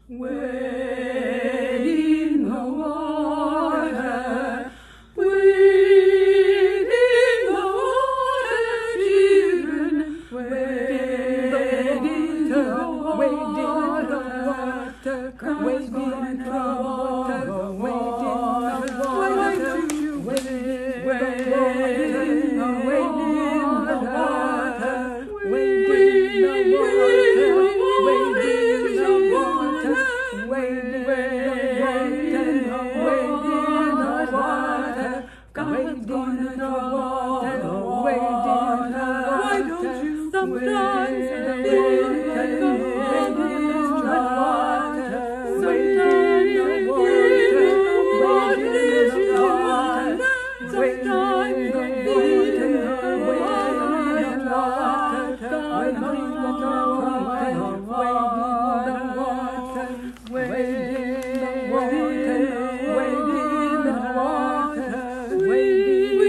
Wade in the water, wade in the water, children. Wade in the water, wade in the water, wade in the water, wade in the water, wade in the water, wade in Why don't you sometimes feel like a wade in the water? Sometimes you feel like a wade in the water. Sometimes you feel like a wade in the water. Wade in the water, wade in the water, wade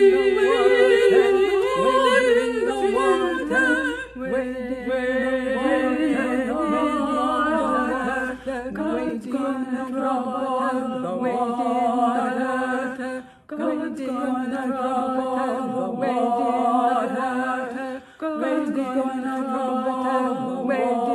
God's gonna drop the water. God's gonna drop the water. God's gonna drop the water.